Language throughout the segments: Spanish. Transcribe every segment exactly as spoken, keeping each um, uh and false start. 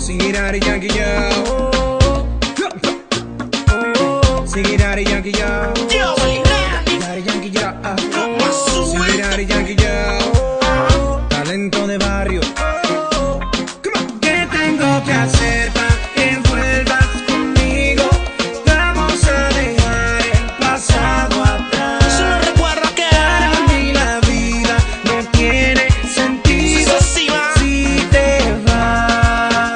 Sing it Daddy Yankee, yo. Sing it Daddy Yankee, yo. Daddy Yankee, yo. Sing it Daddy Yankee, yo. Talento de barrio. ¿Qué tengo que hacer para que vuelvas conmigo? Vamos a dejar el pasado atrás. Solo recuerdo que para mí la vida no tiene sentido si te vas.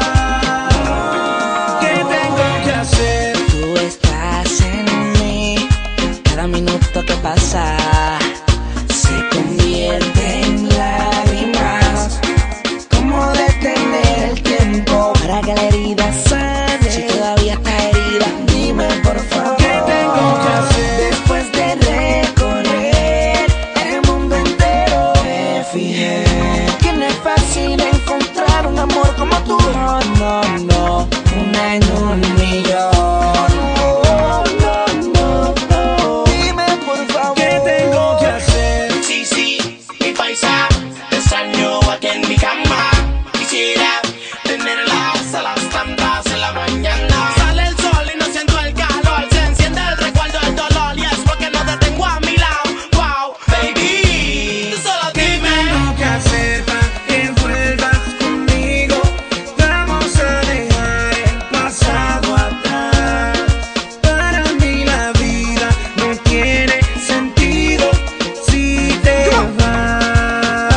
¿Qué tengo que hacer? tú estás en mí. Cada minuto que pasa se convierte en lágrimas. ¿Cómo detener el tiempo para que la herida sane? Si todavía está herida, dime por favor. ¿Qué tengo que hacer? Después de recorrer el mundo entero, me fijé que no es fácil encontrar un amor como tú. No, no, no, una en un millón. No, no, no, no. Dime por favor. ¿Qué tengo que hacer? Sí, sí, mi paisa, te extraño aquí en mi cama. Quisiera tenerlas a las tantas en la mañana. Sale el sol y no siento el calor. Se enciende el recuerdo del dolor y es porque no te tengo a mi lado. Wow, baby, tú solo ¿Qué dime. tengo que hacer para que vuelvas conmigo? Vamos a dejar el pasado atrás. Para mí la vida no tiene sentido si te vas.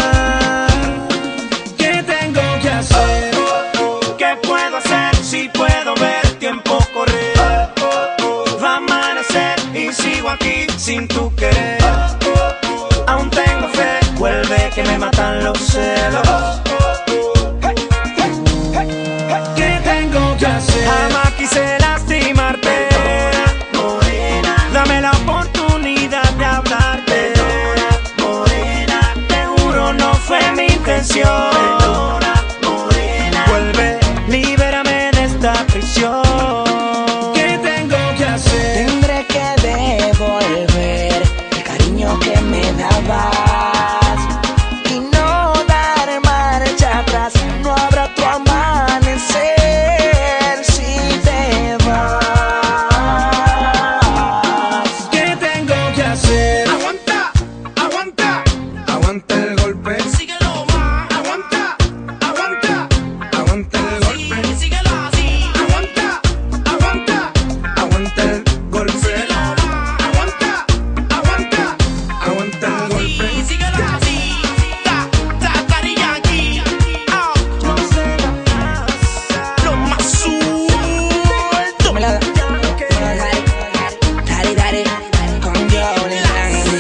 ¿Qué tengo que hacer? ¿Qué puedo hacer si puedo ver el tiempo correr? Va a amanecer y sigo aquí sin tu querer. Aún tengo fe, vuelve que me matan los celos. ¿Qué tengo que hacer? Jamás quise lastimarte, morena. Dame la oportunidad de hablarte, morena. Te juro no fue mi intención. Vuelve, libérame de esta prisión. ¿Qué tengo que hacer? Tendré que devolver el cariño que me dabas y no dar marcha atrás. No habrá otro amanecer si te vas. ¿Qué tengo que hacer? Aguanta, aguanta, Aguanta el golpe, síguelo más. Aguanta, aguanta, aguanta el sí, golpe, síguelo así. Aguanta, aguanta, aguanta el golpe, síguelo más. Aguanta, aguanta, aguanta el golpe. sí, síguelo así. Ta, ta, Daddy Yankee. Ah, lo más suelto. Me la da. Daddy, daddy, con Jolie Randy.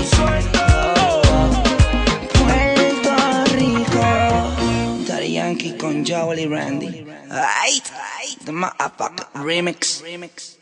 Puerto Rico. Daddy Yankee con Jolie Randy. Ay, the motherfucker remix.